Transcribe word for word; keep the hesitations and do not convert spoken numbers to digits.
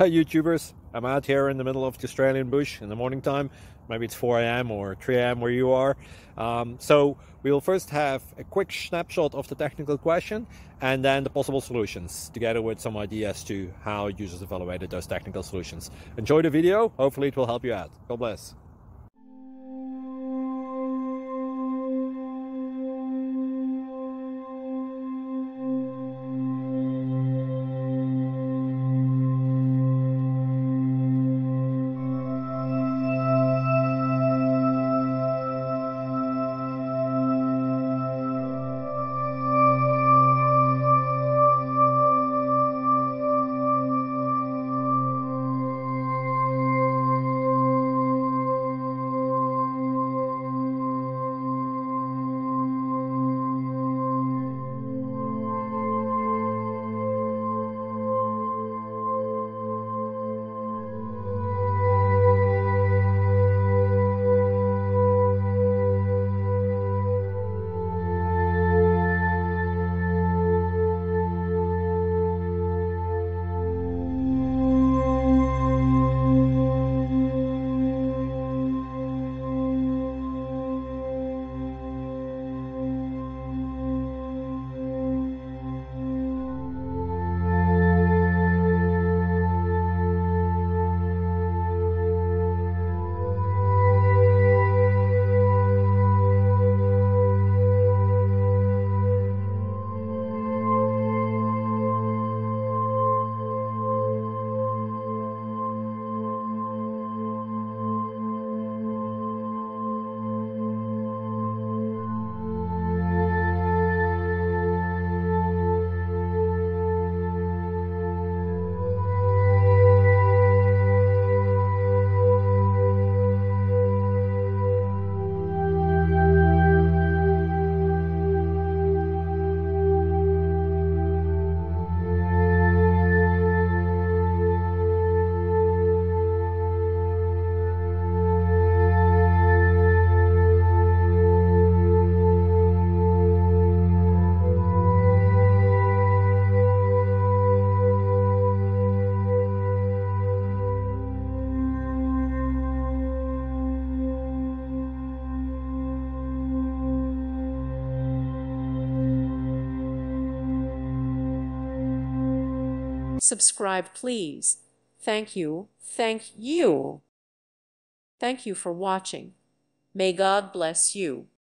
Hi YouTubers, I'm out here in the middle of the Australian bush in the morning time. Maybe it's four A M or three A M where you are. Um, so we'll first have a quick snapshot of the technical question and then the possible solutions, together with some ideas to how users evaluated those technical solutions. Enjoy the video, hopefully it will help you out. God bless. Subscribe, please. Thank you. Thank you. Thank you for watching. May God bless you.